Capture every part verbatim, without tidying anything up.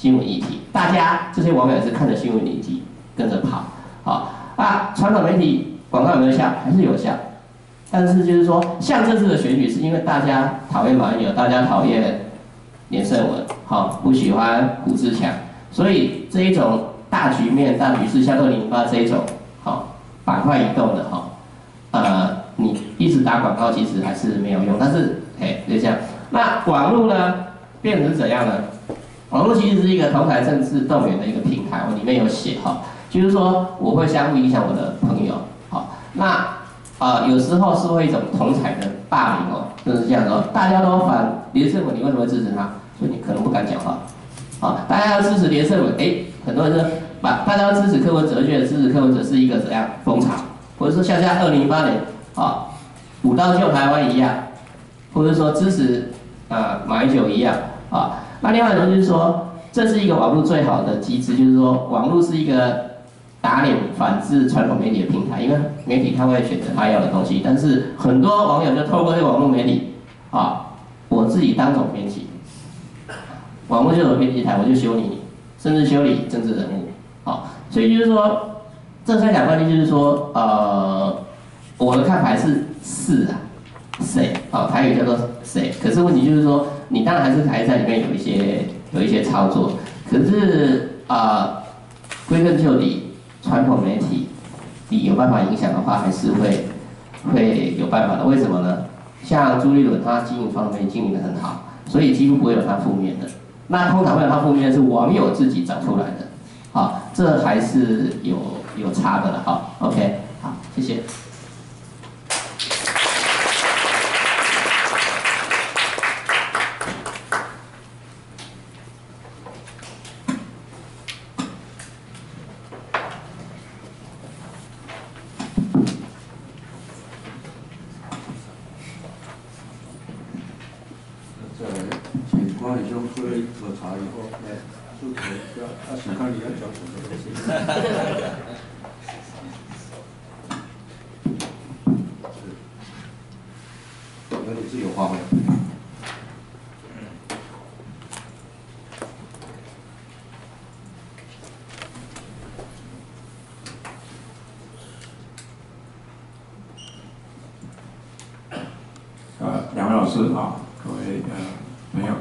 新闻议题，大家这些网友也是看着新闻议题跟着跑，好啊，传统媒体广告有没有效？还是有效，但是就是说，像这次的选举，是因为大家讨厌马英九，大家讨厌连胜文，好，不喜欢胡志强，所以这一种大局面、大局势，像二零零八这一种，好，板块移动的哈，呃，你一直打广告其实还是没有用，但是，哎，就这样。那网络呢，变成是怎样呢？网络其实是一个同台政治动员的一个平台，我里面有写哈，就是说我会相互影响我的朋友，好，那呃有时候是会一种同台的霸凌哦，就是这样哦，大家都反连胜文，你为什么会支持他？所以你可能不敢讲话，啊，大家要支持连胜文，哎，很多人说把大家要支持柯文哲，觉得支持柯文哲是一个怎样风潮，或者说像像二零零八年啊，武道救台湾一样，或者说支持啊马英九一样啊。那另外一种就是说，这是一个网络最好的机制，就是说网络是一个打脸反制传统媒体的平台，因为媒体他会选择他要的东西，但是很多网友就透过这个网络媒体啊，我自己当总编辑。网络就有编辑台，我就修理你，甚至修理政治人物，好，所以就是说，这三讲观念就是说，呃，我的看法是是啊，谁，啊，台语叫做谁，可是问题就是说，你当然还是还在里面有一些有一些操作，可是啊，归根究底，传统媒体你有办法影响的话，还是会会有办法的，为什么呢？像朱立伦他经营传统媒体经营的很好，所以几乎不会有他负面的。那通常会有他负面的是网友自己找出来的，好，这还是有有差的了，好 ，OK， 好，谢谢。 我很想喝喝茶以后来诉求一下，啊，想看你要讲什么东西。是，有你自由发挥。 呃，两位老师啊，各位呃朋友。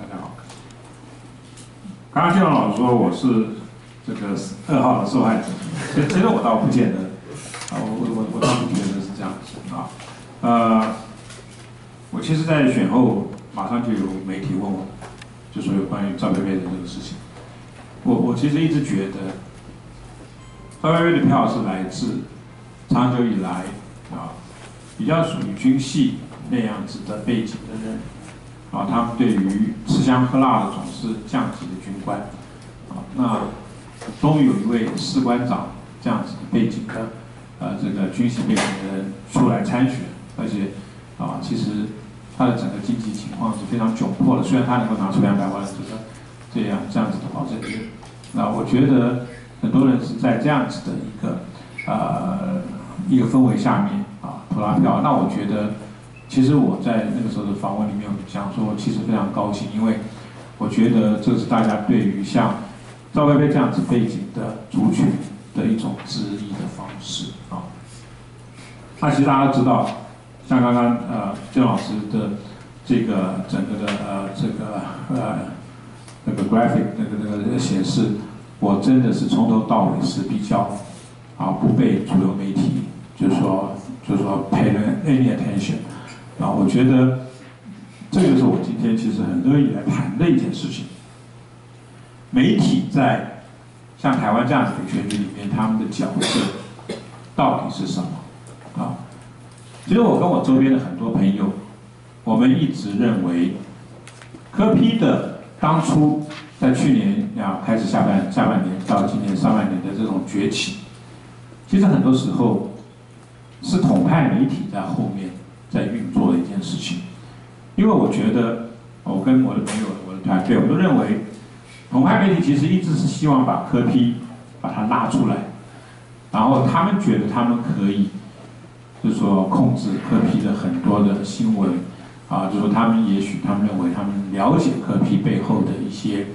刚刚建龙老师说我是这个二号的受害者，其实其实我倒不见得，啊，我我我我倒不觉得是这样子啊，呃，我其实，在选后马上就有媒体问我，就说有关于赵佩佩的这个事情，我我其实一直觉得，赵佩佩的票是来自长久以来啊比较属于军系那样子的背景的人。啊，他们对于吃香喝辣的总是降级的军官，啊，那终于有一位士官长这样子的背景的，呃，这个军系背景的人出来参选，而且，啊，其实他的整个经济情况是非常窘迫的，虽然他能够拿出两百万这个这样这样子的保证金，那我觉得很多人是在这样子的一个呃一个氛围下面啊投拉票，那我觉得。其实我在那个时候的访问里面讲说，其实非常高兴，因为我觉得这是大家对于像赵薇薇这样子背景的族群的一种质疑的方式啊。那其实大家都知道，像刚刚呃郑老师的这个整个的呃这个呃那个 graphic 那个那个显示，我真的是从头到尾是比较啊不被主流媒体就是说就是说 pay any attention。啊，我觉得这个是我今天其实很乐意来谈的一件事情。媒体在像台湾这样子的选举里面，他们的角色到底是什么？啊，其实我跟我周边的很多朋友，我们一直认为，柯 P 的当初在去年啊开始下半下半年到今年上半年的这种崛起，其实很多时候是统派媒体在后面。在运作的一件事情，因为我觉得，我跟我的朋友、我的团队，我都认为，统派媒体其实一直是希望把柯 P 把它拉出来，然后他们觉得他们可以，就是说控制柯 P 的很多的新闻，啊，就是说他们也许他们认为他们了解柯 P 背后的一些，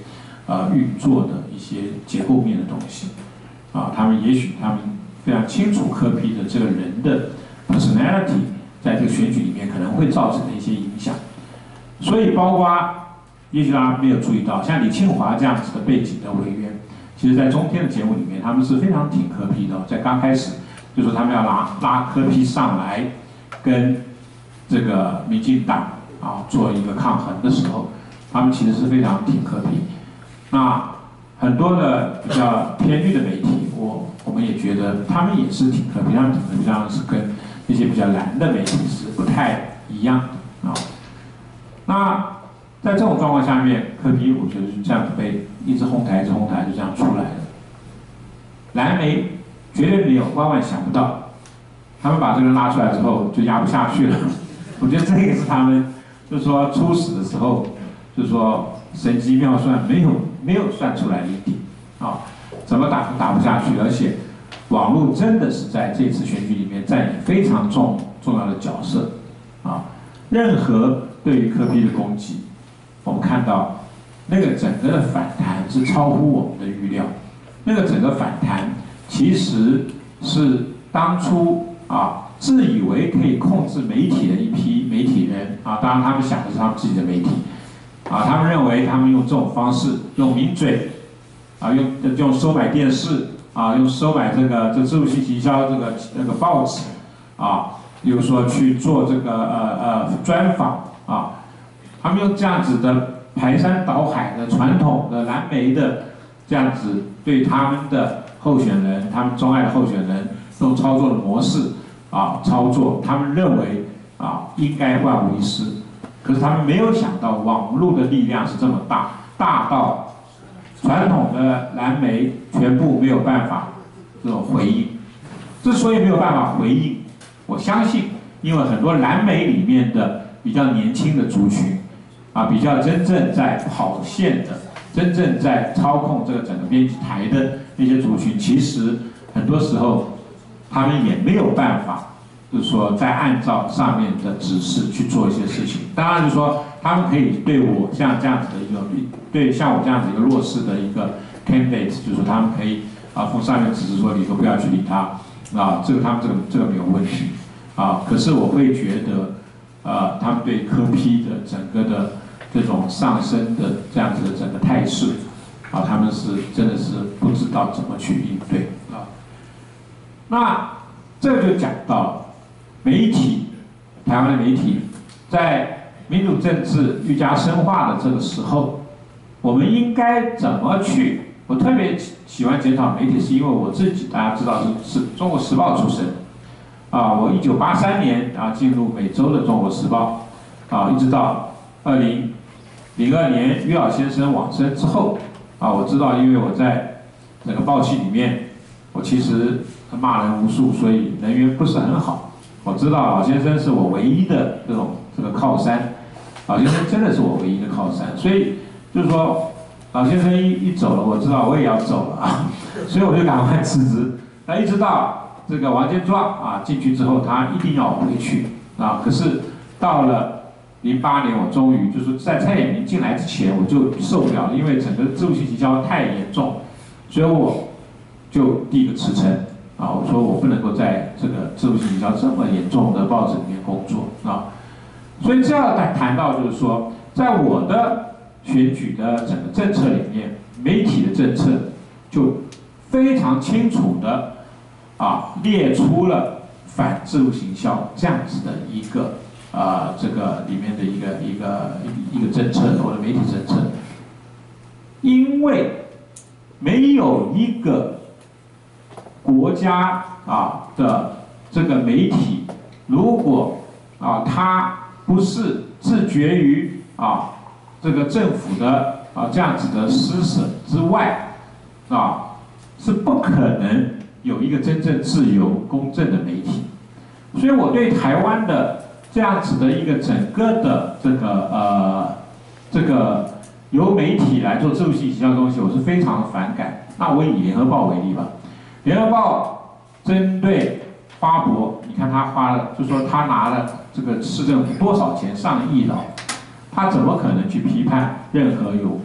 呃运作的一些结构面的东西，啊，他们也许他们非常清楚柯 P 的这个人的 personality 在这个选举里面可能会造成的一些影响，所以包括也许大家没有注意到，像李庆华这样子的背景的委员，其实在中天的节目里面，他们是非常挺柯 P 的，在刚开始就说他们要拉拉柯 P 上来跟这个民进党啊做一个抗衡的时候，他们其实是非常挺柯 P。那很多的比较偏绿的媒体，我我们也觉得他们也是挺柯 P，他们挺柯 P 当然是跟那些比较蓝的媒体是不太一样的啊。那在这种状况下面，柯 P 我觉得是这样子被一直哄抬，一直哄抬，就这样出来的。蓝媒绝对没有，万万想不到，他们把这个拉出来之后就压不下去了。我觉得这也是他们，就是说初始的时候，就是说神机妙算没有没有算出来的一点啊，怎么打都打不下去，而且网络真的是在这次选举里面扮演非常重重要的角色啊。任何对于柯 P 的攻击，我们看到那个整个的反弹是超乎我们的预料，那个整个反弹其实是当初啊自以为可以控制媒体的一批媒体人啊，当然他们想的是他们自己的媒体啊，他们认为他们用这种方式，用名嘴啊，用用收买电视啊，用收买这个这植入性行销这个那个报纸啊，比如说去做这个呃呃专访啊，他们用这样子的排山倒海的传统的蓝媒的这样子对他们的候选人，他们钟爱的候选人用操作的模式啊操作，他们认为啊应该万无一失，可是他们没有想到网络的力量是这么大，大到传统的蓝媒全部没有办法这种回应。之所以没有办法回应，我相信，因为很多蓝媒里面的比较年轻的族群，啊，比较真正在跑线的，真正在操控这个整个编辑台的那些族群，其实很多时候他们也没有办法，就是说在按照上面的指示去做一些事情。当然，就是说他们可以对我像这样子的一个，对像我这样子一个弱势的一个 candidate， 就是说他们可以啊从上面指示说你都不要去理他啊，这个他们这个这个没有问题啊。可是我会觉得，呃，他们对柯 P 的整个的这种上升的这样子的整个态势啊，他们是真的是不知道怎么去应对啊。那这个就讲到媒体，台湾的媒体在民主政治愈加深化的这个时候，我们应该怎么去？我特别喜欢检讨媒体，是因为我自己大家知道是是中国时报出身，啊，我一九八三年啊进入每周的中国时报，啊，一直到二零零二年于老先生往生之后，啊，我知道，因为我在整个报系里面，我其实骂人无数，所以人缘不是很好。我知道老先生是我唯一的这种这个靠山，老先生真的是我唯一的靠山，所以就是说，老先生一一走了，我知道我也要走了啊，所以我就赶快辞职。那一直到这个王建壮啊进去之后，他一定要回去啊，可是到了零八年，我终于就是在蔡衍明进来之前，我就受不了了，因为整个植入性行销太严重，所以我就第一个辞呈。啊，我说我不能够在这个植入性行销这么严重的报纸里面工作啊，所以这要谈谈到就是说，在我的选举的整个政策里面，媒体的政策就非常清楚的啊列出了反植入行销这样子的一个啊这个里面的一个一个一个政策或者媒体政策，因为没有一个国家啊的这个媒体，如果啊它不是自绝于啊这个政府的啊这样子的施舍之外，啊是不可能有一个真正自由公正的媒体。所以我对台湾的这样子的一个整个的这个呃这个由媒体来做植入性行销的东西，我是非常的反感。那我以联合报为例吧。联合报针对花博，你看他花了，就说他拿了这个市政府多少钱，上亿了，他怎么可能去批判任何有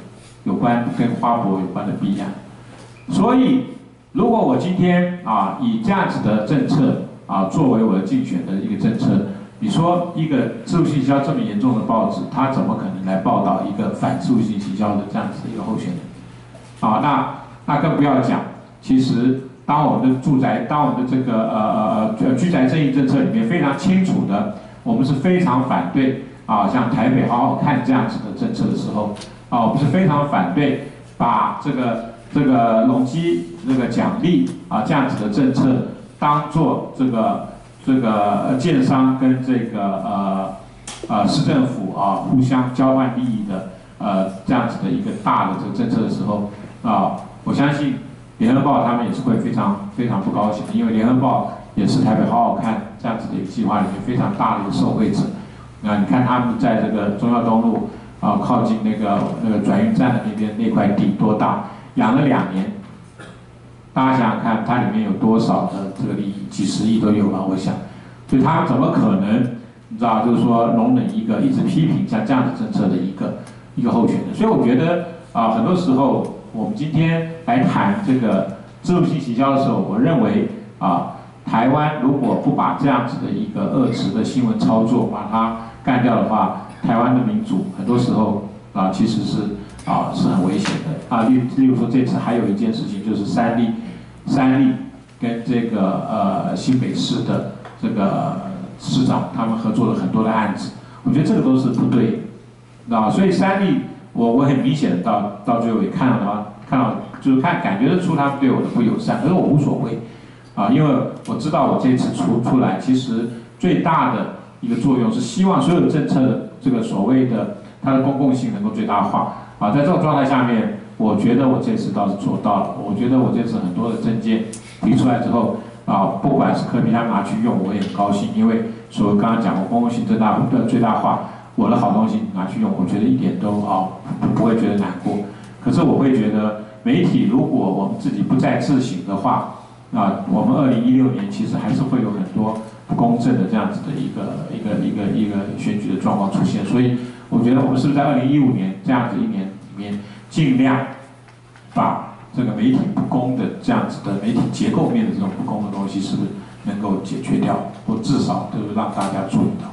有关跟花博有关的弊案。所以，如果我今天啊以这样子的政策啊作为我的竞选的一个政策，你说一个自助性行销这么严重的报纸，它怎么可能来报道一个反自助性行销的这样子的一个候选人？啊，那那更不要讲，其实当我们的住宅，当我们的这个呃呃呃居宅正义政策里面非常清楚的，我们是非常反对啊，像台北好好看这样子的政策的时候，啊，我们是非常反对把这个这个容积这个奖励啊这样子的政策当做这个这个建商跟这个呃呃市政府啊互相交换利益的呃这样子的一个大的这个政策的时候啊，我相信联合报他们也是会非常非常不高兴的，因为联合报也是台北好好看这样子的一个计划里面非常大的一个受惠者。啊，你看他们在这个忠孝东路啊靠近那个那个转运站的那边那块地多大，养了两年。大家想想看，它里面有多少的这个利益，几十亿都有吧？我想，所以他们怎么可能，你知道，就是说容忍一个一直批评像这样子政策的一个一个候选人？所以我觉得啊，很多时候我们今天来谈这个自助性行销的时候，我认为啊，台湾如果不把这样子的一个恶质的新闻操作把它干掉的话，台湾的民主很多时候啊其实是啊是很危险的啊。例例如说这次还有一件事情就是三立。三立跟这个呃新北市的这个市长，他们合作了很多的案子，我觉得这个都是不对的，啊，所以三立我我很明显的到到最后也看到他看到就是看感觉得出他们对我的不友善，可是我无所谓啊，因为我知道我这次出出来，其实最大的一个作用是希望所有政策的这个所谓的它的公共性能够最大化啊，在这种状态下面。我觉得我这次倒是做到了。我觉得我这次很多的政见提出来之后，啊，不管是柯 P 他们拿去用，我也很高兴，因为所谓刚刚讲过公共性最大的最大化，我的好东西拿去用，我觉得一点都啊不会觉得难过。可是我会觉得媒体如果我们自己不再自省的话，啊，我们二零一六年其实还是会有很多不公正的这样子的一个一个一个一个选举的状况出现。所以我觉得我们是不是在二零一五年这样子一年里面？尽量把这个媒体不公的这样子的媒体结构面的这种不公的东西，是不是能够解决掉，或至少就是让大家注意到。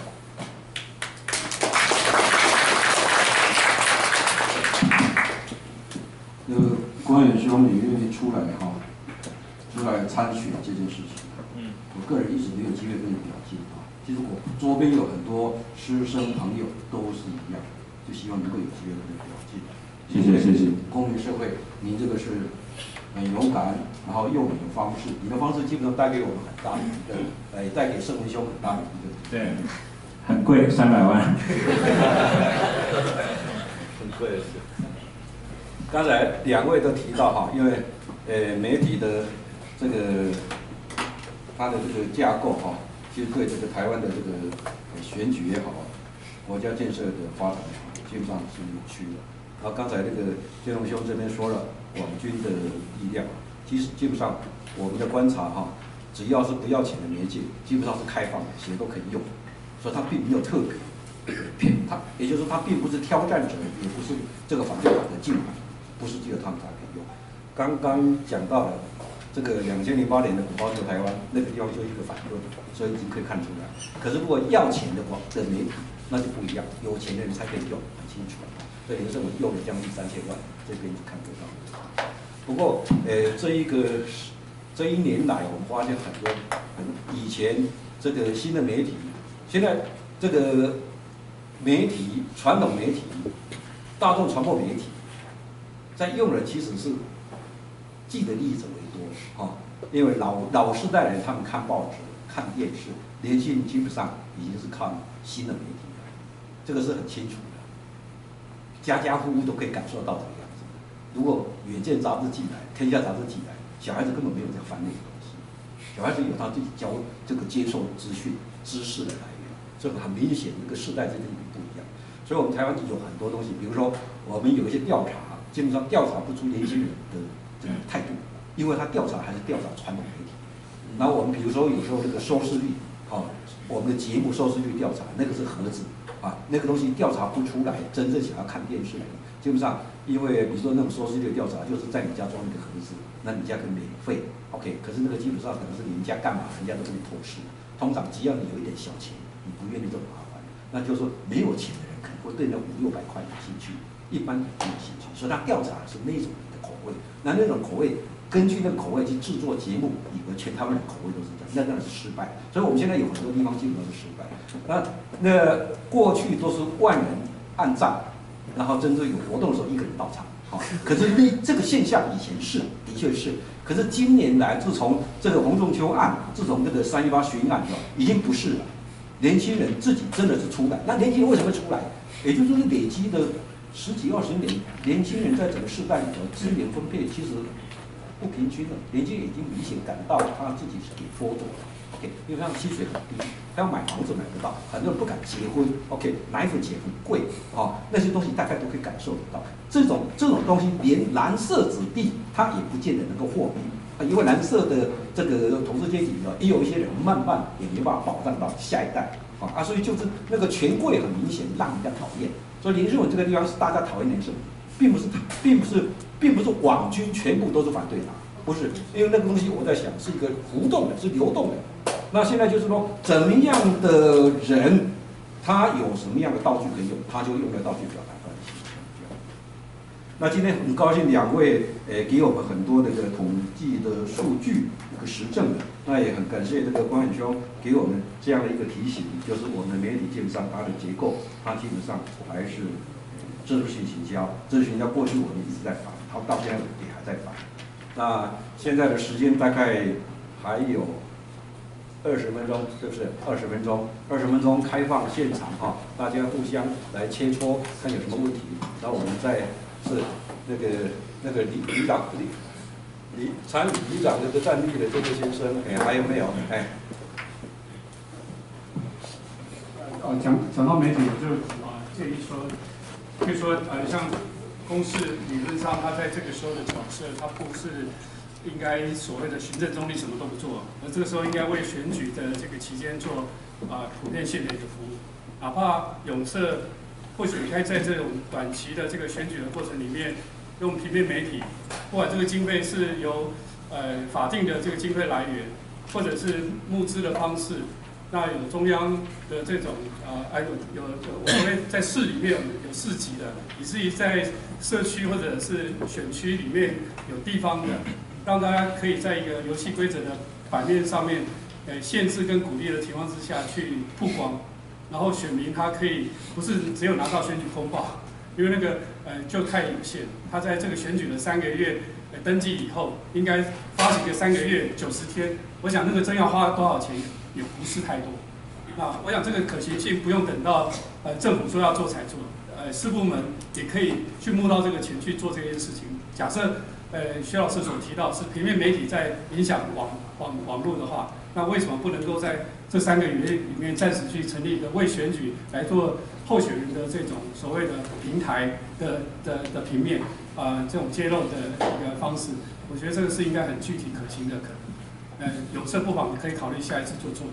那个光远兄，你愿意出来哈，出来参选这件事情，嗯，我个人一直没有机会跟你表现啊。其实我周边有很多师生朋友都是一样，就希望能够有机会跟你表现。 谢谢谢谢。 公民社会，您这个是很勇敢，然后用你的方式，你的方式基本上带给我们很大的一个，呃，带给盛文兄很大的一个。 对，很贵，三百万。 很贵的。刚才两位都提到哈，因为呃媒体的这个它的这个架构哈，其实对这个台湾的这个选举也好，国家建设的发展也好，基本上是扭曲的。然后刚才那个建龙兄这边说了网军的力量，其实基本上我们的观察哈，只要是不要钱的媒介，基本上是开放的，谁都可以用，所以它并没有特别偏它，也就是说它并不是挑战者，也不是这个反对党的进来，不是只有他们才可以用。刚刚讲到了这个两千零八年的古包救台湾那个地方就是一个反论，所以已经可以看出来。可是如果要钱的话的媒体，那就不一样，有钱的人才可以用，很清楚。所以林胜文用了将近三千万，这边就看得到。不过，呃，这一个这一年来，我们发现很多，以前这个新的媒体，现在这个媒体传统媒体、大众传播媒体，在用的其实是既得利益者为多啊，因为老老世代人他们看报纸、看电视，年轻人基本上已经是看新的媒体了，这个是很清楚的。家家户户都可以感受到这个样子。如果远见杂志寄来，天下杂志寄来，小孩子根本没有在翻那个东西，小孩子有他自己教这个接受资讯、知识的来源，这个很明显，这个世代之间不一样。所以我们台湾有很多东西，比如说我们有一些调查，基本上调查不出年轻人的这个态度，因为他调查还是调查传统媒体。然后我们比如说有时候这个收视率，啊，我们的节目收视率调查，那个是盒子。啊，那个东西调查不出来，真正想要看电视的，基本上因为比如说那种收视率的调查，就是在你家装一个盒子，那你家可以免费 ，OK， 可是那个基本上可能是你们家干嘛，人家都跟你透视。通常只要你有一点小钱，你不愿意这么麻烦，那就是说没有钱的人可能会对那五六百块有兴趣，一般人没有兴趣，所以他调查的是那种人的口味，那那种口味。根据那个口味去制作节目，以为全台湾的口味都是这样，那当然是失败。所以我们现在有很多地方基本上是失败。那那过去都是万人按赞，然后真正有活动的时候一个人到场，好、哦。可是那这个现象以前是，的确是。可是今年来，自从这个洪仲丘案，自从这个三一八巡案之后，已经不是了。年轻人自己真的是出来，那年轻人为什么出来？也就是说累积的十几二十年，年轻人在整个世代里头资源分配其实。不平均了，年轻人已经明显感到他自己是给剥夺了 ，OK， 因为他的薪水很低，他要买房子买不到，很多人不敢结婚 ，OK， 奶粉钱很贵，哦，那些东西大概都可以感受得到。这种这种东西，连蓝色子弟他也不见得能够获利，啊，因为蓝色的这个统治阶级呢，也有一些人慢慢也没办法保障到下一代，啊啊，所以就是那个权贵很明显让人家讨厌，所以林世文这个地方是大家讨厌林世文，并不是并不是。并不是网军全部都是反对他，不是，因为那个东西我在想是一个浮动的，是流动的。那现在就是说，怎么样的人，他有什么样的道具可以用，他就用那道具表达他的心情。那今天很高兴两位呃给我们很多那个统计的数据，一个实证的，那也很感谢这个关远兄给我们这样的一个提醒，就是我们的媒体基本上它的结构，它基本上还是制度性行销，制度性行销过去我们一直在反。他到现在也还在反。那现在的时间大概还有二十分钟，是不是？二十分钟，二十分钟开放现场哈，大家互相来切磋，看有什么问题，然后我们再是那个那个李李长李李参与李长这个站立的这位先生，哎，还有没有？哎。 呃，讲讲到媒体，我就啊建议说，比如说呃像。公示理论上，他在这个时候的角色，他不是应该所谓的行政中立，什么都不做，而这个时候应该为选举的这个期间做啊、呃、普遍性的一个服务。哪怕永社或许应该在这种短期的这个选举的过程里面，用平面媒体，不管这个经费是由呃法定的这个经费来源，或者是募资的方式。那有中央的这种呃，哎有有有，我认为在市里面有有市级的，以至于在社区或者是选区里面有地方的，让大家可以在一个游戏规则的版面上面，呃，限制跟鼓励的情况之下去曝光，然后选民他可以不是只有拿到选举公报，因为那个呃就太有限，他在这个选举的三个月呃登记以后，应该发行个三个月九十天，我想那个真要花多少钱？也不是太多，那我想这个可行性不用等到呃政府说要做才做，呃私部门也可以去募到这个钱去做这件事情。假设呃薛老师所提到是平面媒体在影响网网网络的话，那为什么不能够在这三个月里面暂时去成立一个为选举来做候选人的这种所谓的平台的的的平面啊、呃、这种揭露的一个方式？我觉得这个是应该很具体可行的可能。呃，有色不妨可以考虑下一次就做。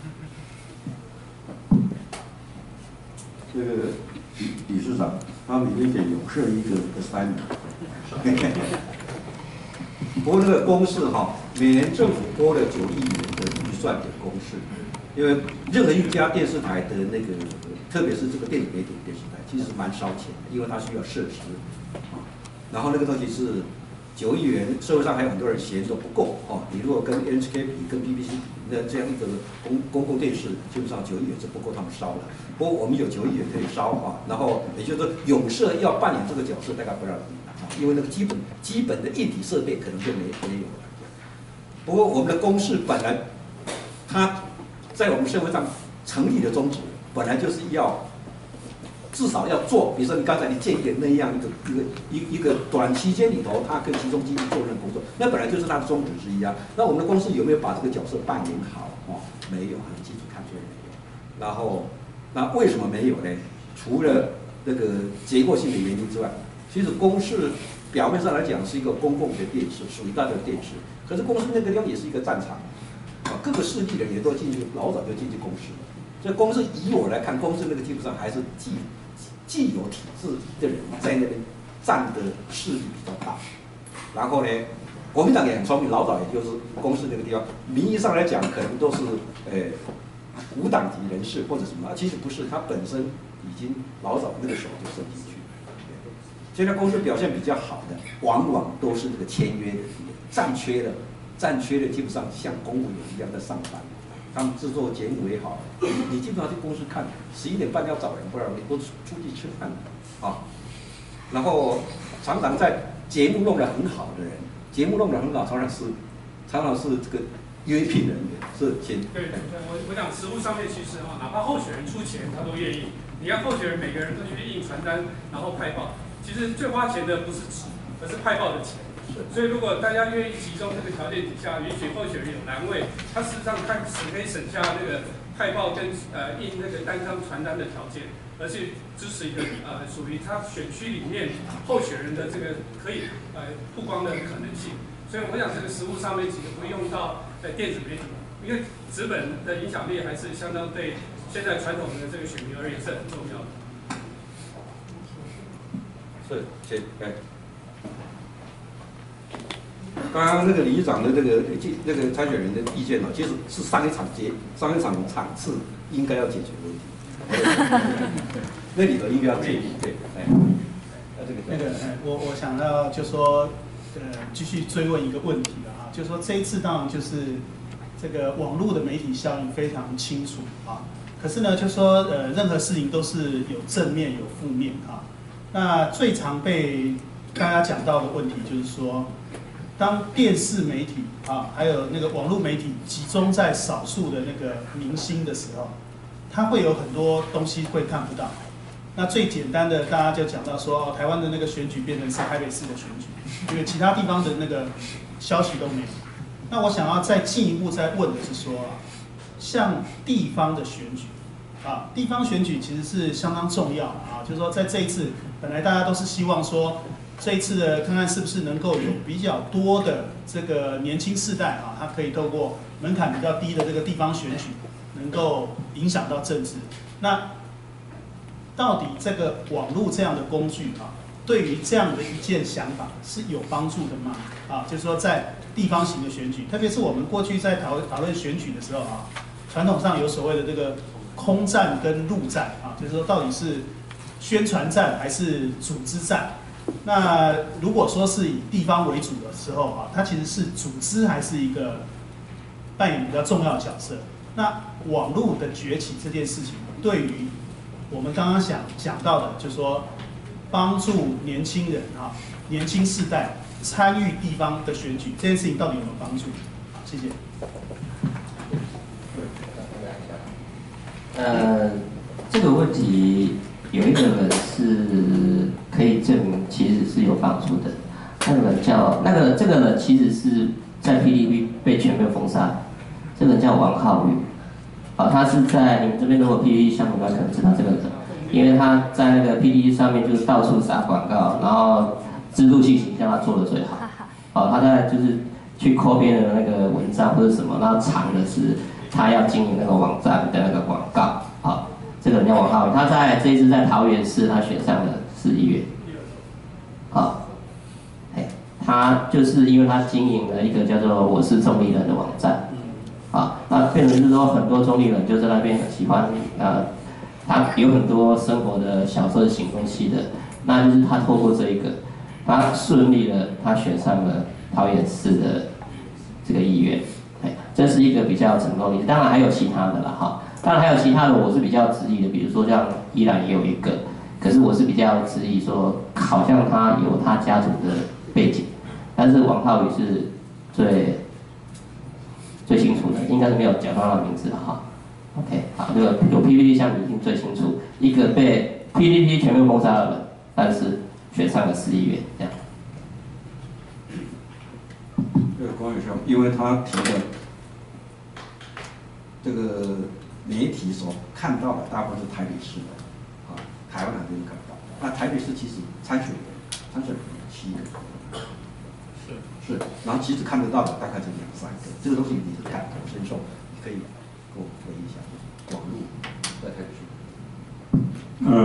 这个理理事长，他每天给永社一个 assignment。不过这个公示哈，每年政府拨了九亿元的预算给公示，因为任何一家电视台的那个，特别是这个电子媒体电视台，其实蛮烧钱的，因为它需要设施。然后那个东西是。九亿元，社会上还有很多人嫌都不够哦。你如果跟 N H K 比，跟 B B C 比，那这样一个公公共电视，基本上九亿元是不够他们烧的。不过我们有九亿元可以烧啊。然后也就是说，永社要扮演这个角色，大概不让你拿啊，因为那个基本基本的硬体设备可能就没没有了。不过我们的公视本来，它在我们社会上成立的宗旨，本来就是要。至少要做，比如说你刚才你建议的那样一个一个一一个短期间里头，它可以集中精力做任何工作，那本来就是它的宗旨之一啊。那我们的公司有没有把这个角色扮演好？哦，没有，很清楚看出来没有。然后，那为什么没有呢？除了这个结构性的原因之外，其实公视表面上来讲是一个公共的电视，属于大家的电视，可是公视那个地方也是一个战场，啊，各个势力的人也都进去，老早就进去公视了。所以公视以我来看，公视那个基本上还是既既有体制的人在那边占的势力比较大。然后呢，国民党也很聪明，老早也就是公示那个地方，名义上来讲可能都是呃无党籍人士或者什么，其实不是，他本身已经老早那个时候就伸进去。现在公司表现比较好的，往往都是这个签约的，占缺的，占缺的基本上像公务员一样在上班。他们制作节目也好，你基本上去公司看，十一点半要找人，不然你都出出去吃饭啊。然后常常在节目弄得很好的人，节目弄得很好，常常是常常是这个约聘人员，是签。 对，我我讲实务上面其实哈，哪怕候选人出钱，他都愿意。你看候选人每个人都去印传单，然后派报，其实最花钱的不是纸，而是派报的钱。所以，如果大家愿意集中这个条件底下，允许候选人有栏位，他事实上看只可以省下那个派报跟呃印那个单张传单的条件，而去支持一个呃属于他选区里面候选人的这个可以呃曝光的可能性。所以，我想这个实务上面其实不用到呃电子媒体，因为纸本的影响力还是相当对现在传统的这个选民而言是很重要的。 是，谢谢。刚刚那个里长的这个那个参选人的意见呢，其实是上一场节上一场场次应该要解决的问题。那里头应该要建议，对，哎，那这个那个，我我想要就说，呃，继续追问一个问题了啊，就是说这一次当然就是这个网络的媒体效应非常清楚啊，可是呢，就说呃，任何事情都是有正面有负面啊。那最常被大家讲到的问题就是说，当电视媒体啊，还有那个网络媒体集中在少数的那个明星的时候，它会有很多东西会看不到。那最简单的，大家就讲到说，哦，台湾的那个选举变成是台北市的选举，因为其他地方的那个消息都没有。那我想要再进一步再问的是说啊，像地方的选举啊，地方选举其实是相当重要啊，就是说在这一次，本来大家都是希望说，这一次的看看是不是能够有比较多的这个年轻世代啊，他可以透过门槛比较低的这个地方选举，能够影响到政治。那到底这个网络这样的工具啊，对于这样的一件想法是有帮助的吗？啊，就是说在地方型的选举，特别是我们过去在讨讨论选举的时候啊，传统上有所谓的这个空战跟陆战啊，就是说到底是宣传战还是组织战？那如果说是以地方为主的时候啊，它其实是组织还是一个扮演比较重要的角色。那网络的崛起这件事情，对于我们刚刚想讲到的，就是说帮助年轻人啊，年轻世代参与地方的选举这件事情，到底有没有帮助？好，谢谢。 呃，这个问题有一个人是可以证明其实是有帮助的，那个人叫那个这个人其实是在 P T T 被全面封杀，这个人叫王浩宇，啊、哦，他是在你们这边如果 P T T 项目的话，可能知道这个人，因为他在那个 P T T 上面就是到处撒广告，然后制度性形象他做的最好，哦，他在就是去抠别人的那个文章或者什么，然后藏的是他要经营那个网站的那个广告，啊、哦，这个人叫王浩宇，他在这一次在桃园市他选上了市议员，啊、哦，哎，他就是因为他经营了一个叫做我是中立人的网站。啊，那变成是说很多中立人就在那边很喜欢，呃，他有很多生活的小色型东西的，那就是他透过这一个，他顺利的他选上了桃园市的这个议员，哎，这是一个比较成功的例子。当然还有其他的啦，哈，当然还有其他的，我是比较质疑的，比如说像依然也有一个，可是我是比较质疑说，好像他有他家族的背景，但是王浩宇是最。最清楚的，应该是没有讲到他的名字了哈。OK， 好，这个有 P P T 项目已经最清楚，一个被 P T T 全面封杀的人，但是选上了市议员，这样。 这个关宇兄，因为他提的这个媒体所看到的大部分是台北市的，啊，台湾还没有看到。那台北市其实参选人参选人七个。是，然后其实看得到的大概就两三个，这个东西你是感同身受，你可以跟我回忆一下，网络在台北市。 呃，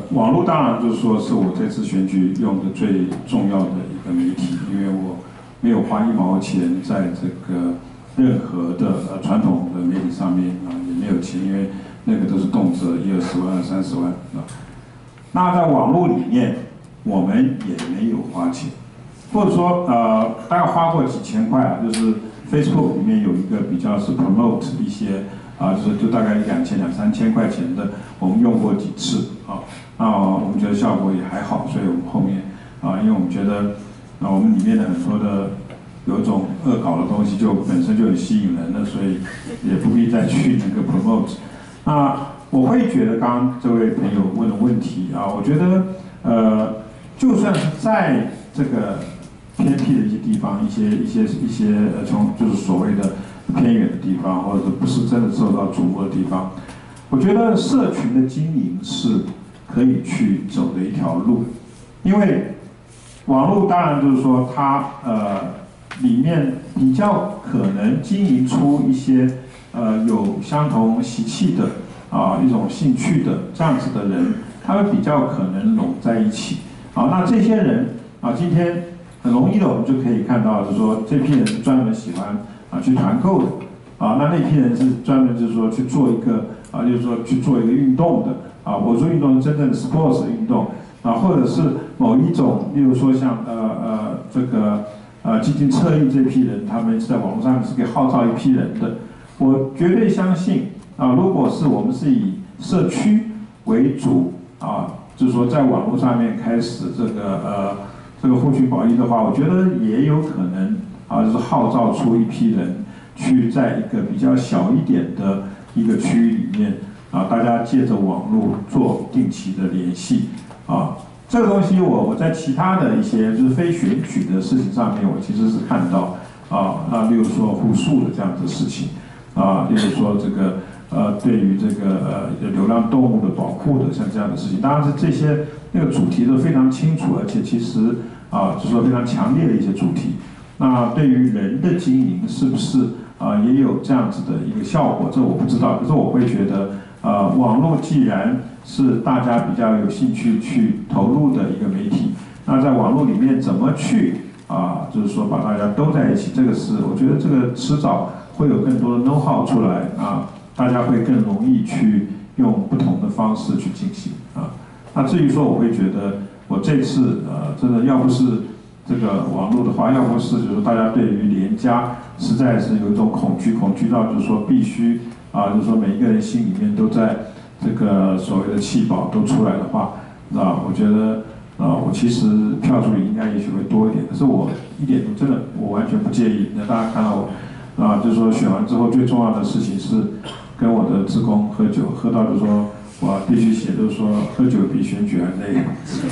网络当然就是说是我这次选举用的最重要的一个媒体，因为我没有花一毛钱在这个任何的呃传统的媒体上面啊，也没有钱，因为那个都是动辄一二十万、二三十万啊。那在网络里面，我们也没有花钱，或者说呃，大概花过几千块啊，就是 Facebook 里面有一个比较是 promote 一些啊，就是就大概两千两三千块钱的，我们用过几次啊，那我们觉得效果也还好，所以我们后面啊，因为我们觉得啊，我们里面的很多的有一种恶搞的东西就本身就很吸引人了，所以也不必再去那个 promote。那我会觉得刚刚这位朋友问的问题啊，我觉得呃，就算是在这个偏僻的一些地方，一些一些一些呃，从就是所谓的偏远的地方，或者是不是真的受到瞩目的地方，我觉得社群的经营是可以去走的一条路，因为网络当然就是说它呃里面比较可能经营出一些呃有相同习气的啊、一种兴趣的这样子的人，他们比较可能拢在一起。好，那这些人啊，今天很容易的我们就可以看到，就是说这批人是专门喜欢啊去团购的啊，那那批人是专门就是说去做一个啊，就是说去做一个运动的啊，我说运动是真正的 sports 运动啊，或者是某一种，例如说像呃呃这个呃基金侧翼这批人，他们是在网络上面是可以号召一批人的。我绝对相信啊，如果是我们是以社区为主啊，就是说在网络上面开始这个呃这个获取保益的话，我觉得也有可能啊，就是号召出一批人去在一个比较小一点的一个区域里面啊，大家借着网络做定期的联系啊。这个东西我我在其他的一些就是非选举的事情上面，我其实是看到啊，那例如说护树的这样子的事情啊，例如说这个呃对于这个呃流浪动物的保护的像这样的事情，当然是这些那个主题都非常清楚，而且其实啊就是说非常强烈的一些主题。那对于人的经营是不是啊也有这样子的一个效果？这我不知道，可是我会觉得。呃，网络既然是大家比较有兴趣去投入的一个媒体，那在网络里面怎么去啊、呃，就是说把大家都在一起，这个是我觉得这个迟早会有更多的 know how 出来啊，大家会更容易去用不同的方式去进行啊。那至于说我会觉得我这次呃真的要不是这个网络的话，要不是就是大家对于连家实在是有一种恐惧，恐惧到就是说必须。啊，就是说每一个人心里面都在这个所谓的弃保都出来的话，啊，我觉得啊，我其实票数应该也许会多一点，可是我一点都真的我完全不介意。那大家看到我啊，就是说选完之后最重要的事情是跟我的志工喝酒，喝到就是说我必须写，就是说喝酒比选举还累。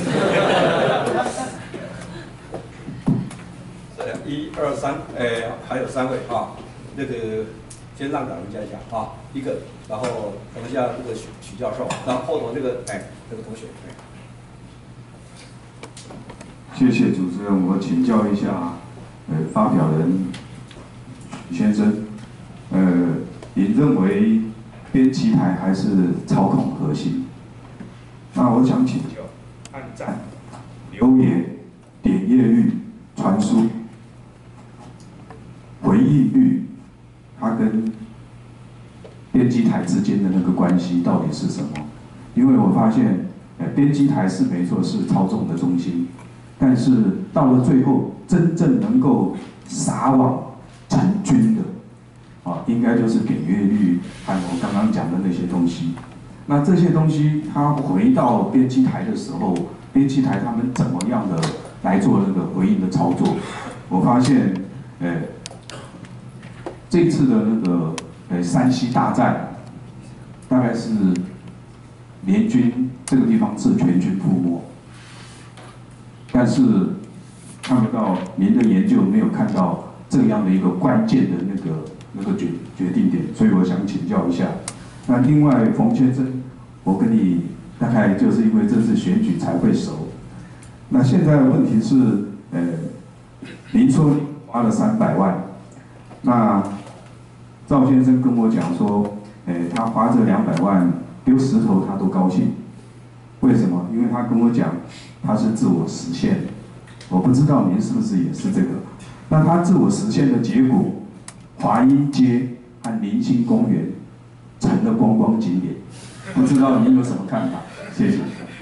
一二三，哎，还有三位啊，那个。先让老人家讲啊，一个，然后等一下这个许许教授，然后后头这个哎这个同学，哎， 谢谢主持人，我请教一下，呃，发表人许先生，呃，您认为编辑台还是操控核心？那我想请教，按赞、留言、点阅率、传输、回应率。它跟编辑台之间的那个关系到底是什么？因为我发现，呃，编辑台是没错是操纵的中心，但是到了最后，真正能够撒网成军的，啊，应该就是点阅率和我刚刚讲的那些东西。那这些东西它回到编辑台的时候，编辑台他们怎么样的来做那个回应的操作？我发现，呃。这次的那个呃山西大战，大概是联军这个地方是全军覆没，但是看不到您的研究没有看到这样的一个关键的那个那个决决定点，所以我想请教一下。那另外冯先生，我跟你大概就是因为这次选举才会熟。那现在的问题是，呃，您说花了三百万，那赵先生跟我讲说，诶，他花这两百万丢石头他都高兴。 为什么？因为他跟我讲他是自我实现，我不知道您是不是也是这个。那他自我实现的结果，华阴街和明星公园成了观光景点，不知道您有什么看法？谢谢。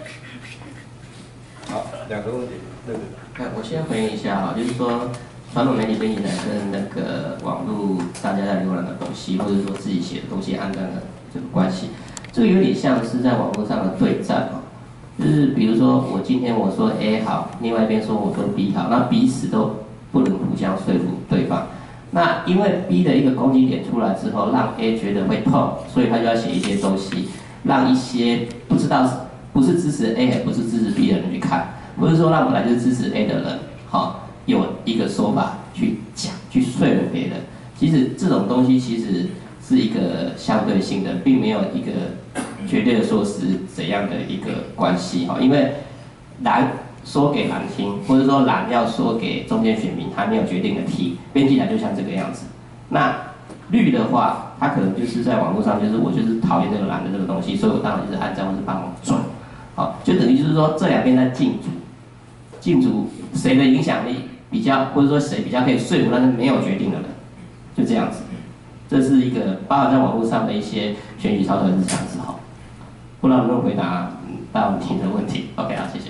好，两个问题，那个。 那我先回应一下哈，就是说传统媒体编辑台跟那个网络大家在浏览的东西，或者说自己写的东西按照的这个关系，这个有点像是在网络上的对战哦。就是比如说我今天我说 A 好，另外一边说我说 B 好，那彼此都不能互相说服对方。那因为 B 的一个攻击点出来之后，让 A 觉得会痛，所以他就要写一些东西，让一些不知道不是支持 A 也不是支持 B 的人去看。不是说让本来就是支持 A 的人，好有一个说法去讲，去说服别人。其实这种东西其实是一个相对性的，并没有一个绝对的说是怎样的一个关系哈。因为蓝说给蓝听，或者说蓝要说给中间选民，还没有决定的题，编辑台就像这个样子。那绿的话，他可能就是在网络上，就是我就是讨厌这个蓝的这个东西，所以我当然就是按照或是帮忙转，好，就等于就是说这两边在竞逐。竞逐谁的影响力比较，或者说谁比较可以说服那些没有决定的人，就这样子。这是一个包含在网络上的一些选举操作是这样子哈。不知道能不能回答到您的问题 ？OK 啊，谢谢。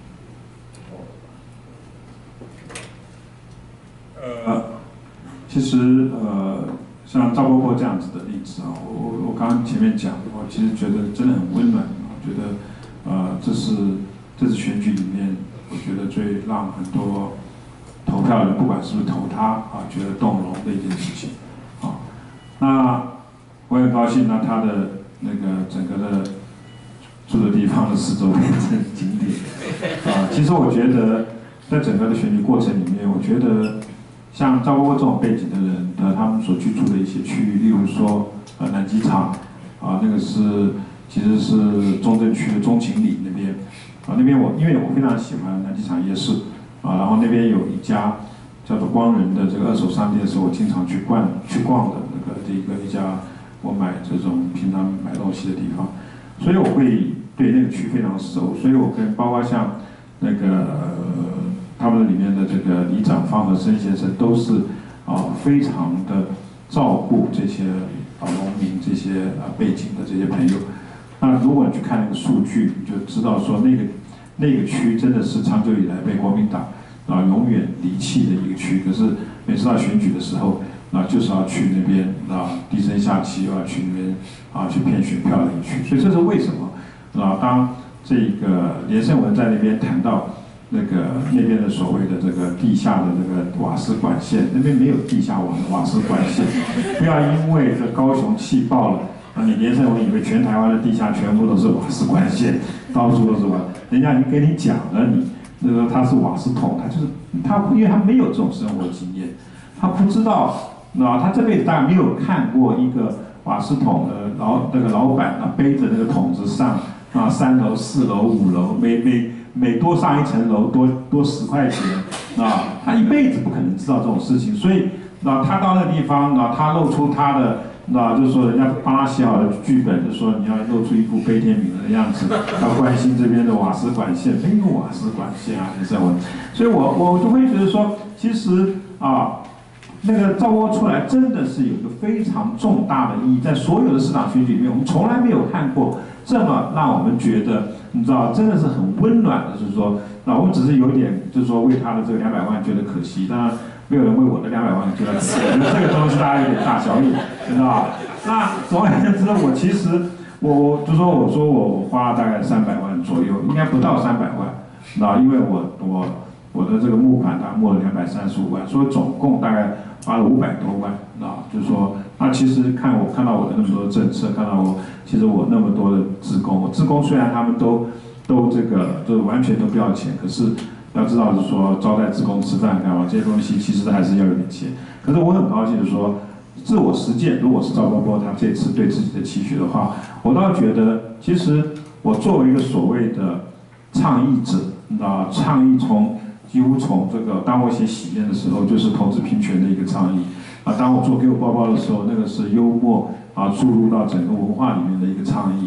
呃，其实呃，像赵伯伯这样子的例子啊，我我刚刚前面讲，我其实觉得真的很温暖。我觉得呃，这是这次选举里面。我觉得最让很多投票人，不管是不是投他啊，觉得动容的一件事情啊。那我很高兴，那他的那个整个的住的地方的四周变成景点啊。其实我觉得，在整个的选举过程里面，我觉得像赵伯伯这种背景的人的他们所居住的一些区域，例如说呃南机场啊，那个是其实是中正区的中情里那边。啊，那边我因为我非常喜欢南机场夜市，啊，然后那边有一家叫做光仁的这个二手商店，是我经常去逛去逛的那个这个一家我买这种平常买东西的地方，所以我会对那个区非常熟，所以我跟包括像那个、呃、他们里面的这个里长方和生先生都是啊非常的照顾这些啊农民这些啊背景的这些朋友。那如果你去看那个数据，你就知道说那个那个区真的是长久以来被国民党啊永远离弃的一个区。可是每次到选举的时候，啊就是要去那边啊低声下气又要去那边啊去骗选票的一区。所以这是为什么啊？当这个连胜文在那边谈到那个那边的所谓的这个地下的这个瓦斯管线，那边没有地下瓦瓦斯管线，不要因为这高雄气爆了。那你连胜文以为全台湾的地下全部都是瓦斯管线，到处都是瓦，人家已经跟你讲了你，你那个他是瓦斯桶，他就是他，因为他没有这种生活经验，他不知道，那他这辈子大概没有看过一个瓦斯桶的老那个老板啊背着那个桶子上啊三楼、四楼、五楼，每每每多上一层楼多多十块钱啊，他一辈子不可能知道这种事情，所以那他到那个地方，那他露出他的。那就是说，人家帮他写好的剧本，就说你要露出一副悲天悯人的样子，要关心这边的瓦斯管线，没有瓦斯管线啊，连胜文。所以我我就会觉得说，其实啊，那个赵伯伯出来真的是有一个非常重大的意义，在所有的市长选举里面，我们从来没有看过这么让我们觉得，你知道，真的是很温暖的，就是说，那我们只是有点，就是说为他的这个两百万觉得可惜，当然。没有人为我的两百万觉得可惜，我觉得这个东西大家有点大小眼，知道吧？那总而言之，我其实我就说我说我我花了大概三百万左右，应该不到三百万，那因为我我我的这个募款大概募了两百三十五万，所以总共大概花了五百多万，那就是说，那其实看我看到我的那么多的政策，看到我其实我那么多的志工，我志工虽然他们都都这个就完全都不要钱，可是。要知道是说招待志工吃饭干嘛这些东西其实还是要有点钱，可是我很高兴的说，自我实践，如果是赵伯伯他这次对自己的期许的话，我倒觉得其实我作为一个所谓的倡议者，啊，倡议从几乎从这个当我写喜宴的时候就是同志平权的一个倡议，啊，当我做给我包包的时候那个是幽默啊注入到整个文化里面的一个倡议。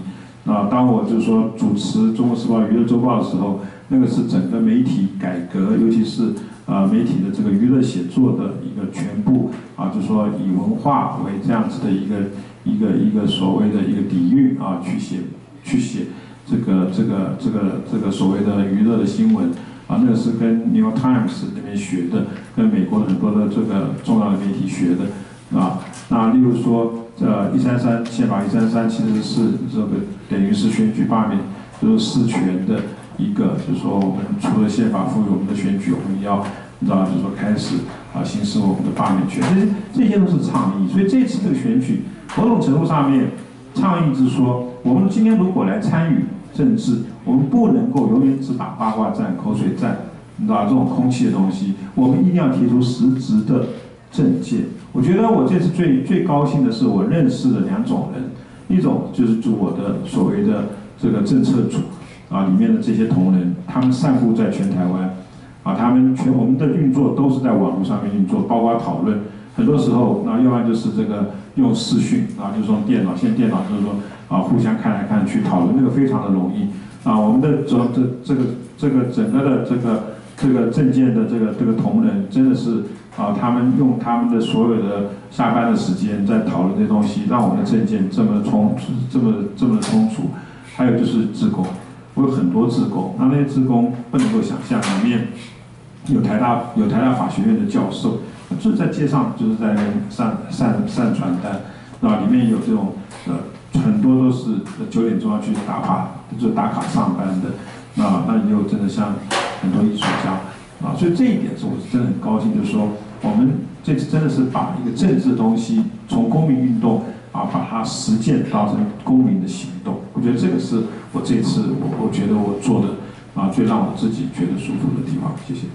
啊，当我就是说主持《中国时报》娱乐周报的时候，那个是整个媒体改革，尤其是呃媒体的这个娱乐写作的一个全部啊，就是说以文化为这样子的一个一个一个所谓的一个底蕴啊，去写去写这个这个这个这个所谓的娱乐的新闻啊，那个是跟 New York Times 那边学的，跟美国很多的这个重要的媒体学的啊。那例如说。呃，一三三宪法一三三其实是这个等于是选举罢免，就是事权的一个，就是说我们除了宪法赋予我们的选举，我们要你知道，就是说开始啊行使我们的罢免权，这些这些都是倡议。所以这次这个选举，某种程度上面倡议是说，我们今天如果来参与政治，我们不能够永远只打八卦战、口水战，你知道这种空气的东西，我们一定要提出实质的政见。我觉得我这次最最高兴的是，我认识了两种人，一种就是指我的所谓的这个政策组啊里面的这些同仁，他们散布在全台湾，啊，他们全我们的运作都是在网络上面运作，包括讨论，很多时候那要不然就是这个用视讯啊，就是用电脑，现在电脑就是说啊互相看来看去讨论，那个非常的容易啊，我们的这这这个这个整个的这个这个政见的这个这个同仁真的是。啊，他们用他们的所有的下班的时间在讨论这些东西，让我们的政见这么充这么这么充足。还有就是志工，我有很多志工，那那些志工不能够想象，里面有台大有台大法学院的教授，就是在街上就是在散散散传单，啊，里面有这种呃很多都是九点钟要去打卡，就打卡上班的，啊，那也有真的像很多艺术家。啊，所以这一点是我是真的很高兴，就是说我们这次真的是把一个政治的东西从公民运动啊，把它实践当成公民的行动。我觉得这个是我这次我我觉得我做的啊最让我自己觉得舒服的地方。谢谢。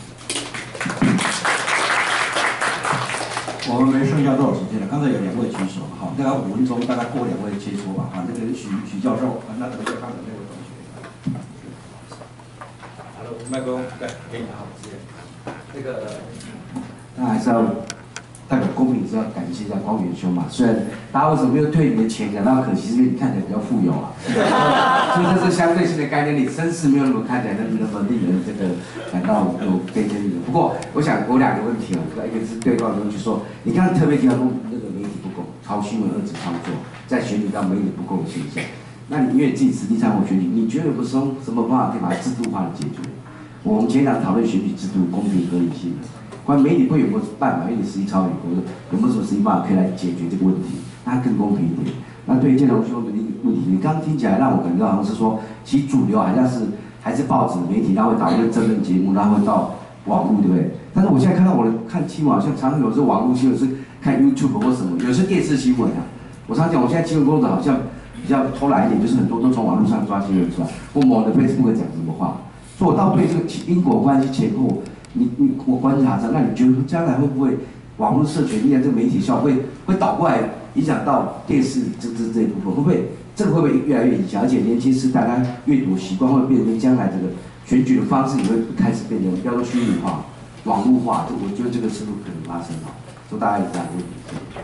我们没剩下多少时间了，刚才有两位举手，好，大概五分钟，大概过两位切磋吧。啊，那个许许教授，那等一下看的那位同学。 麦克风对，给你好，谢谢。 这个，那还是要代表公平，是要感谢一下光远兄嘛。虽然大家为什么没有退你的钱，感到可惜，是因为你看起来比较富有啊。所以这是相对性的概念，你身世没有那么看起来那么那么令人这个感到有悲天悯人。不过，我想我两个问题啊，一个是对方的就说，你刚刚特别提到那个媒体不公、抄新闻、二次操作，在选举到媒体不公的现象。那你因为自己实际参与选举，你觉得有什么什么办法可以把它制度化的解决？我们前两讨论选举制度公平合理性，关于媒体会有没有办法？因为你实际参与过，有没有什么实际办法可以来解决这个问题，让它更公平一点？那对于建龙兄的问题，你刚刚听起来让我感觉到好像是说，其实主流好像是还是报纸媒体，然后会导论政论节目，然后会到网络，对不对？但是我现在看到我的看新闻，好像常常有时候网络新闻是看 YouTube 或什么，有时候电视新闻啊。我常讲，我现在新闻工作好像比较偷懒一点，就是很多都从网络上抓新闻出来，或某的 Facebook 讲什么话。所以我倒对这个因果关系前后，你你我观察着，那你觉得将来会不会网络社群影响这个媒体效会会倒过来影响到电视这这这一部分？会不会这个会不会越来越影响？而且年轻时大家阅读习惯会变成将来这个选举的方式也会开始变成比较说虚拟化、网络化，这我觉得这个是不是可能发生啊？说大家有这样的问题。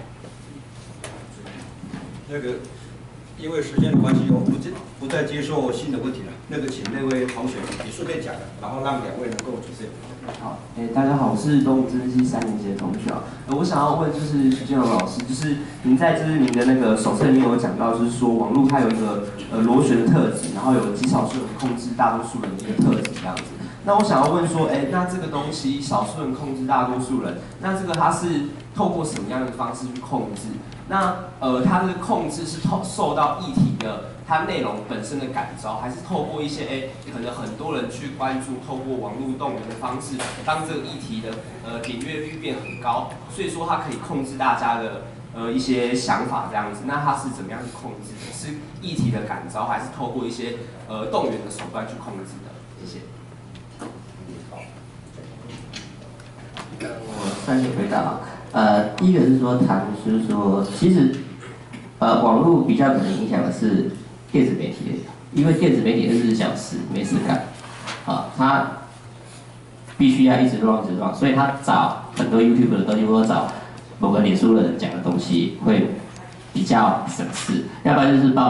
那个，因为时间的关系，我不接不再接受新的问题了。那个，请那位同学你顺便讲，然后让两位能够直接。 好，诶、欸，大家好，我是东吴政治系三年级的同学啊。呃，我想要问就是徐建荣老师，就是您在就是您的那个手册里面有讲到，就是说网络它有一个呃螺旋的特质，然后有极少数人控制大多数人的一个特质这样子。那我想要问说，哎、欸，那这个东西少数人控制大多数人，那这个它是透过什么样的方式去控制？那呃，它的控制是透受到议题的它内容本身的感召，还是透过一些哎、欸，可能很多人去关注，透过网络动员的方式，当这个议题的呃点阅率变很高，所以说它可以控制大家的呃一些想法这样子。那它是怎么样去控制的？是议题的感召，还是透过一些呃动员的手段去控制的？谢谢。 我三点回答啊，呃，第一个是说谈，就是说，其实，呃，网络比较可能影响的是电子媒体，因为电子媒体二十四小时没事干，啊，它必须要一直 run 一直 run， 所以他找很多 YouTube 的东西，或者找某个脸书的人讲的东西，会比较省事，要不然就是报道什么，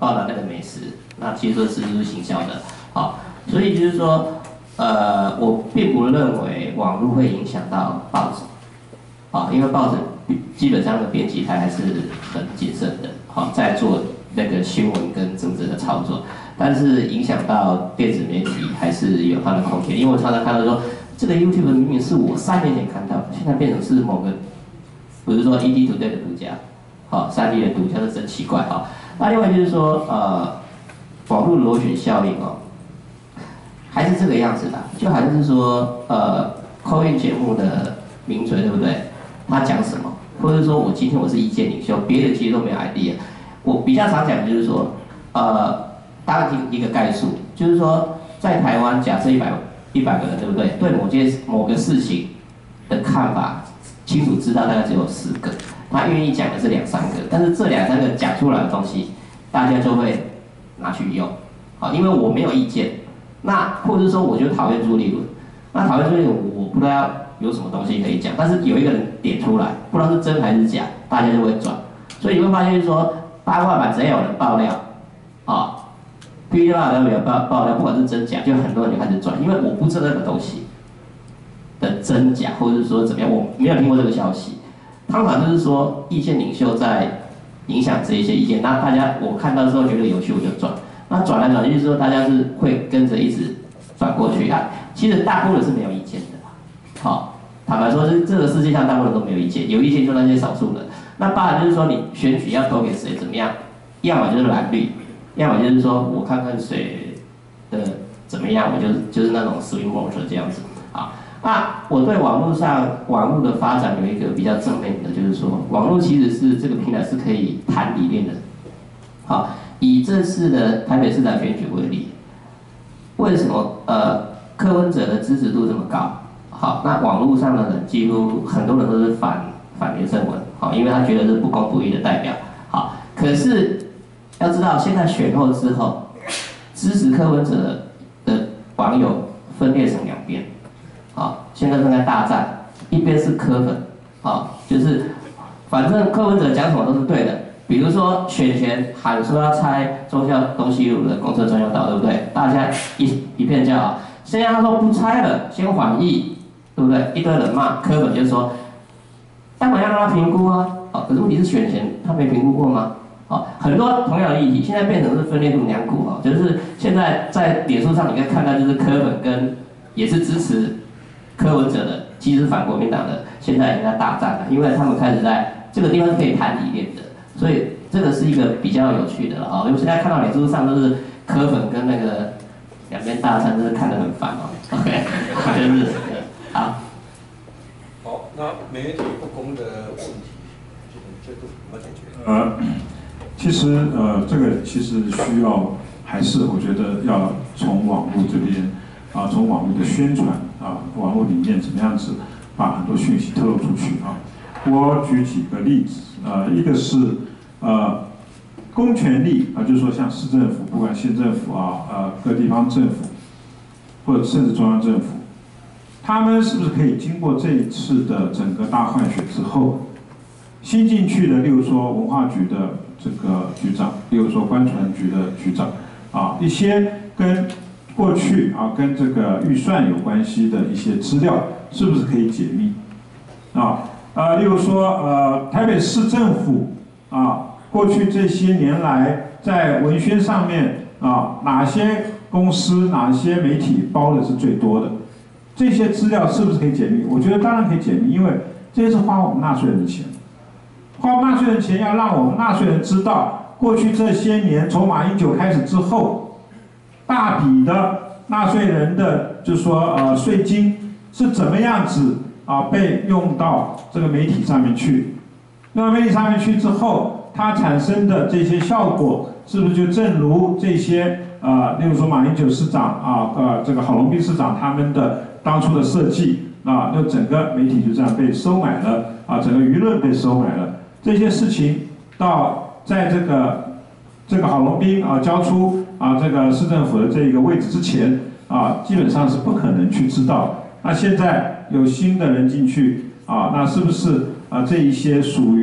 报道那个美食，那其实说是就是行销的，好，所以就是说，呃，我并不认为网络会影响到报纸，啊，因为报纸基本上的编辑台还是很谨慎的，好，在做那个新闻跟政治的操作，但是影响到电子媒体还是有它的空间，因为我常常看到说，这个 YouTube 明明是我三年前看到，现在变成是某个，比如说 E D Today 的独家，好，三 D 的独家，这真奇怪哈。那另外就是说，呃，网络螺旋效应哦，还是这个样子的，就好像是说，呃 call in 节目的名嘴对不对？他讲什么，或者说我今天我是意见领袖，别人其实都没有 idea。我比较常讲的就是说，呃，当一个概述，就是说在台湾假设一百一百个人对不对？对某件某个事情的看法清楚知道大概只有十个，他愿意讲的是两三个，但是这两三个讲出来的东西，大家就会拿去用，好，因为我没有意见，那或者说我就讨厌朱立伦，那讨厌朱立伦我不知道有什么东西可以讲，但是有一个人点出来，不知道是真还是假，大家就会转，所以你会发现就是说八卦版只要有人爆料，啊。P T T 爆料爆爆料，不管是真假，就很多人就开始转，因为我不知道那个东西的真假，或者是说怎么样，我没有听过这个消息。通常就是说意见领袖在影响这一些意见，那大家我看到之后觉得有趣我就转，那转来转去就是说大家是会跟着一直转过去啊。其实大部分人是没有意见的，好，坦白说，这这个世界上大部分人都没有意见，有意见就那些少数人。那当然就是说你选举要投给谁怎么样，要么就是蓝绿。要么就是说我看看谁的怎么样，我就是就是那种 swing vote 这样子啊。那我对网络上网络的发展有一个比较正面的，就是说网络其实是这个平台是可以谈理念的。好，以这次的台北市长选举为例，为什么呃柯文哲的支持度这么高？好，那网络上的人几乎很多人都是反反连胜文，好，因为他觉得是不公不义的代表。好，可是要知道，现在选后之后，支持柯文哲的网友分裂成两边，好，现在正在大战，一边是柯粉，好，就是反正柯文哲讲什么都是对的，比如说选前喊说要拆忠孝东西路的公车专用道，对不对？大家一一片叫好，现在他说不拆了，先缓议，对不对？一堆人骂，柯粉就说，当然要让他评估啊，好，可是问题是选前他没评估过吗？好，很多同样的议题，现在变成是分裂成两股哈，就是现在在脸书上你可以看到，就是柯粉跟也是支持柯文哲的，其实反国民党的，现在已经在大战了，因为他们开始在这个地方是可以谈理念的，所以这个是一个比较有趣的了啊。因为现在看到脸书上都是柯粉跟那个两边大战，真是看得很烦哦。OK， 就是好。 好，那媒体不公的问题，这个怎么解决？ 呃。其实，呃，这个其实需要，还是我觉得要从网络这边，啊，从网络的宣传啊，网络里面怎么样子把很多讯息透露出去啊。我举几个例子，呃，一个是呃，公权力啊，就是说像市政府，不管县政府啊，呃，各地方政府，或者甚至中央政府，他们是不是可以经过这一次的整个大换选之后，新进去的，例如说文化局的这个局长，例如说观传局的局长，啊，一些跟过去啊跟这个预算有关系的一些资料，是不是可以解密？啊，呃，例如说呃台北市政府啊，过去这些年来在文宣上面啊，哪些公司、哪些媒体包的是最多的？这些资料是不是可以解密？我觉得当然可以解密，因为这些是花我们纳税人的钱。花纳税人钱要让我们纳税人知道，过去这些年从马英九开始之后，大笔的纳税人的就是说呃税金是怎么样子啊被用到这个媒体上面去，用到媒体上面去之后，它产生的这些效果是不是就正如这些呃，例如说马英九市长啊呃这个郝龙斌市长他们的当初的设计啊，那整个媒体就这样被收买了啊，整个舆论被收买了。这些事情到在这个这个郝龙斌啊交出啊这个市政府的这个位置之前啊，基本上是不可能去知道。那现在有新的人进去啊，那是不是啊这一些属于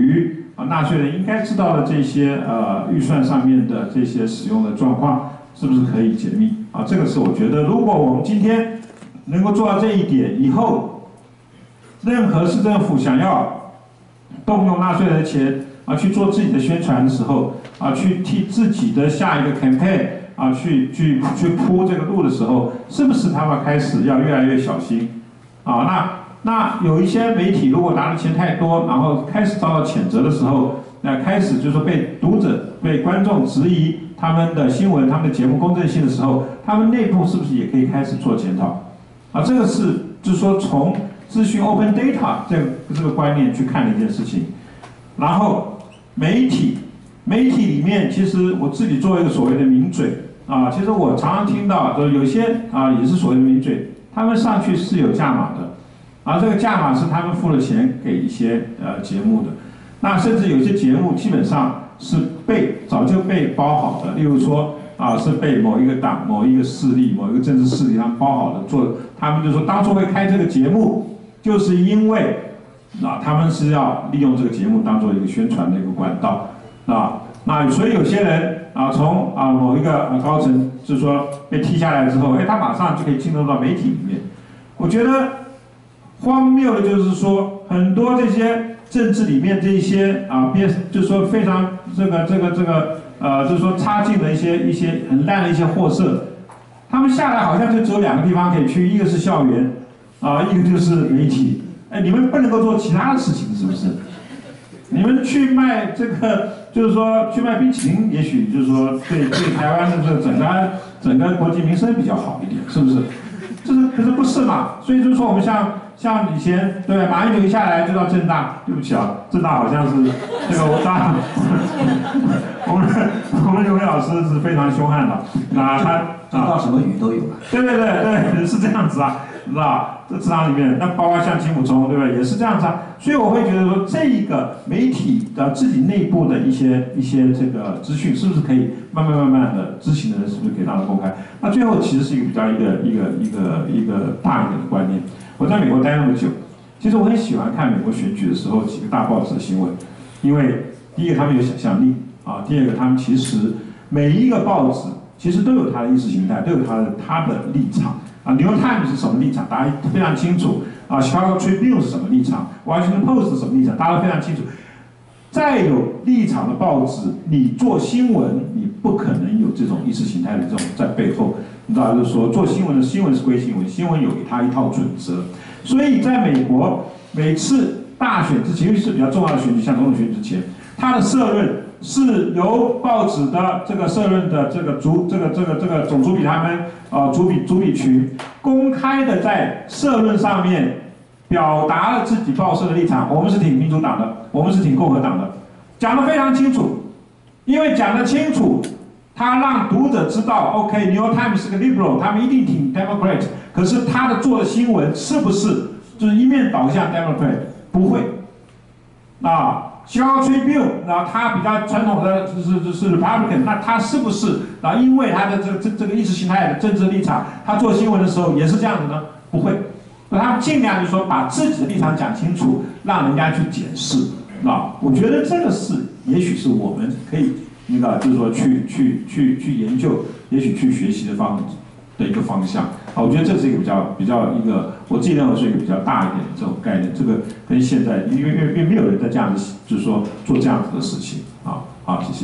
啊纳税人应该知道的这些呃预算上面的这些使用的状况，是不是可以解密啊？这个是我觉得，如果我们今天能够做到这一点，以后任何市政府想要动用纳税人的钱啊去做自己的宣传的时候啊，去替自己的下一个 campaign 啊去去去铺这个路的时候，是不是他们开始要越来越小心啊？那那有一些媒体如果拿的钱太多，然后开始遭到谴责的时候，那开始就是说被读者、被观众质疑他们的新闻、他们的节目公正性的时候，他们内部是不是也可以开始做检讨？啊，这个是就是说从资讯 open data 这个这个观念去看的一件事情。然后媒体，媒体里面其实我自己作为一个所谓的名嘴啊，其实我常常听到就有些啊也是所谓的名嘴，他们上去是有价码的。而这个价码是他们付了钱给一些呃节目的，那甚至有些节目基本上是被早就被包好的，例如说啊是被某一个党、某一个势力、某一个政治势力他们包好的做，他们就说当初会开这个节目，就是因为啊他们是要利用这个节目当做一个宣传的一个管道啊，那所以有些人啊从啊某一个高层就是说被踢下来之后，哎他马上就可以进入到媒体里面，我觉得。荒谬的就是说，很多这些政治里面这一些啊，变就是说非常这个这个这个呃，就是说差劲的一些一些很烂的一些货色，他们下来好像就只有两个地方可以去，一个是校园啊，一个就是媒体。哎，你们不能够做其他的事情，是不是？你们去卖这个，就是说去卖冰淇淋，也许就是说对对台湾的这个整个整个国际民生比较好一点，是不是？就是可是不是嘛？所以就是说我们像。像以前对马英九一下来就到政大，对不起啊，政大好像是这个我当我们我们刘伟老师是非常凶悍的，那他啊什么鱼都有了。 对对对对，是这样子啊，你知道这池塘里面，那包括像金溥聪，对不对？也是这样子啊。所以我会觉得说，这一个媒体的自己内部的一些一些这个资讯，是不是可以慢慢慢慢的知情的人是不是可以让它公开？那最后其实是一个比较一个一个一个一个大一点的观念。我在美国待那么久，其实我很喜欢看美国选举的时候几个大报纸的新闻，因为第一个他们有想象力啊，第二个他们其实每一个报纸其实都有它的意识形态，都有它的它的立场啊。New York Times 是什么立场，大家非常清楚啊。Chicago Tribune 是什么立场 ，Washington Post 是什么立场，大家都非常清楚。再有立场的报纸，你做新闻，你不可能有这种意识形态的这种在背后。你知道，就是说做新闻的新闻是归新闻，新闻有它一套准则。所以在美国，每次大选之前，尤其是比较重要的选举，像总统选举之前，它的社论是由报纸的这个社论的这个主这个这个这个总主笔他们呃主笔主笔群公开的在社论上面表达了自己报社的立场，我们是挺民主党的，我们是挺共和党的，讲得非常清楚，因为讲得清楚。他让读者知道 ，OK，New York Times 是个 liberal， 他们一定挺 Democrat， 可是他的做的新闻是不是就是一面倒向 Democrat？ 不会。啊 ，Chicago Tribune， 然后他比较传统的就是就是 Republican， 那他是不是啊？因为他的这个这这个意识形态的政治立场，他做新闻的时候也是这样子呢？不会。那他尽量就是说把自己的立场讲清楚，让人家去检视。啊，我觉得这个是也许是我们可以。那个就是说去去去去研究，也许去学习的方的一个方向啊，我觉得这是一个比较比较一个我自己认为是一个比较大一点的这种概念。这个跟现在因为因为因为没有人在这样子，就是说做这样子的事情啊。好，谢谢。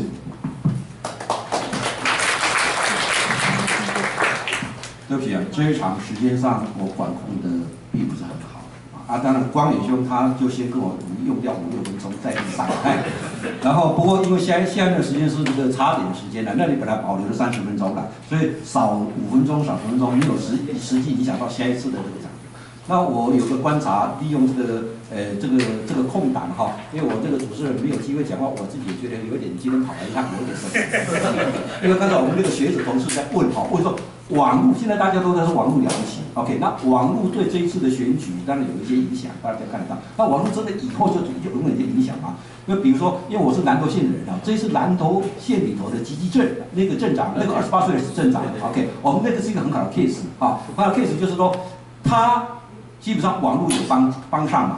对不起啊，这一场时间上我管控的并不是很好啊。当然，光远兄他就先跟我用掉五六分钟再上来。然后，不过因为现在现在的时间是这个差点的时间了，那你本来保留了三十分钟了，所以少五分钟、少十分钟，没有实实际影响到下一次的这个场。那我有个观察，利用这个呃这个这个空档哈，因为我这个主持人没有机会讲话，我自己也觉得有点今天跑来一趟有点生气。因为刚才我们那个学者同事在问哈，问说网络现在大家都在说网络了不起 ，OK， 那网络对这一次的选举当然有一些影响，大家看得到。那网络真的以后就有有一些影响吗？就比如说，因为我是南投县的人啊，这一次南投县里头的集集镇那个镇长，那个二十八岁的是镇长 ，OK， 我们那个是一个很好的 case 啊，很好的 case 就是说，他基本上网络有帮帮上忙，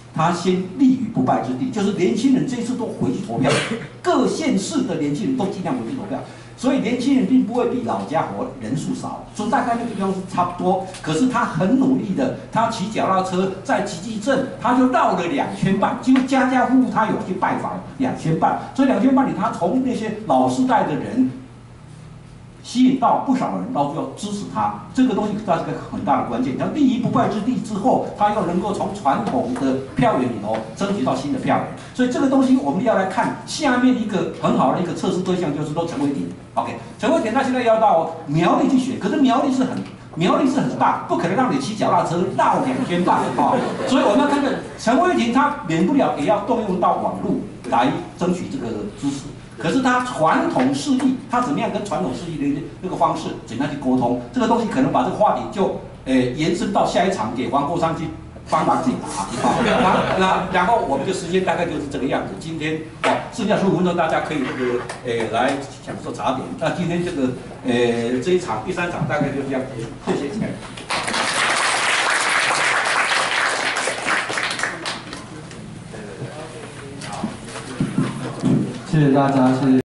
他先立于不败之地，就是年轻人这一次都回去投票，各县市的年轻人都尽量回去投票。所以年轻人并不会比老家伙人数少，所以大概那个地方是差不多。可是他很努力的，他骑脚踏车在集集镇，他就绕了两圈半，几乎家家户户他有去拜访两圈半。所以两圈半里，他从那些老世代的人吸引到不少人，然后就要支持他。这个东西它是个很大的关键。他立于不败之地之后，他又能够从传统的票源里头争取到新的票源。所以这个东西我们要来看下面一个很好的一个测试对象，就是说陈伟霆。OK， 陈伟霆他现在要到苗栗去选，可是苗栗是很苗栗是很大，不可能让你骑脚踏车绕两圈半啊。所以我们要看看陈伟霆，他免不了也要动用到网络来争取这个支持。可是他传统势力，他怎么样跟传统势力的那个方式怎样去沟通？这个东西可能把这个话题就呃延伸到下一场，给黄国昌去帮忙解答啊。那那然后我们的时间大概就是这个样子。今天哦，剩下十五分钟大家可以这个呃来享受茶点。那今天这个呃这一场第三场大概就这样结束，谢谢。 谢谢大家，谢谢。